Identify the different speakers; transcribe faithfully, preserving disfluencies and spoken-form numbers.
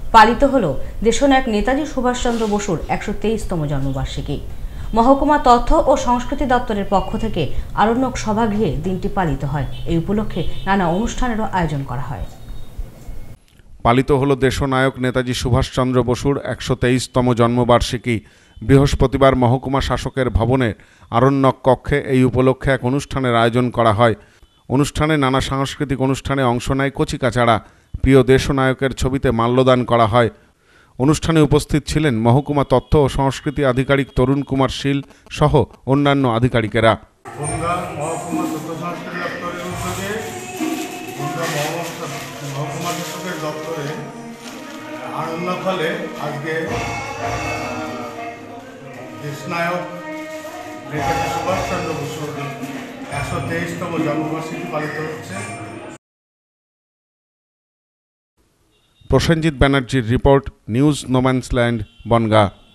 Speaker 1: পালিত হল দেশনায়ক নেতাজি সুভাষচন্দ্র বসুর একশো তেইশতম জন্মবার্ষিকী। মহকুমা তথ্য ও সংস্কৃতি দপ্তরের পক্ষ থেকে আরণ্যক সভাগৃহে দিনটি পালিত হয়। এই উপলক্ষে নানা অনুষ্ঠানেরও আয়োজন করা হয়।
Speaker 2: পালিত হল দেশনায়ক নেতাজি সুভাষচন্দ্র বসুর একশো তেইশতম জন্মবার্ষিকী। বৃহস্পতিবার মহকুমা শাসকের ভবনের আরণ্যক কক্ষে এই উপলক্ষে এক অনুষ্ঠানের আয়োজন করা হয়। অনুষ্ঠানে নানা সাংস্কৃতিক অনুষ্ঠানে অংশ নেয় কচিকাচারা। প্রিয় দেশনায়কের ছবিতে মাল্যদান করা হয়। অনুষ্ঠানে উপস্থিত ছিলেন মহকুমা তথ্য ও সংস্কৃতি আধিকারিক তরুণ কুমার শীল সহ অন্যান্য আধিকারিকেরা।
Speaker 3: ফলে আজকে দেশনায়ক নেতাজি সুভাষচন্দ্র বসুর একশো তেইশতম জন্মবার্ষিকী পালিত হচ্ছে।
Speaker 2: প্রসেনজিৎ ব্যানার্জির রিপোর্ট, নিউজ নোম্যান্সল্যান্ড, বনগাঁ।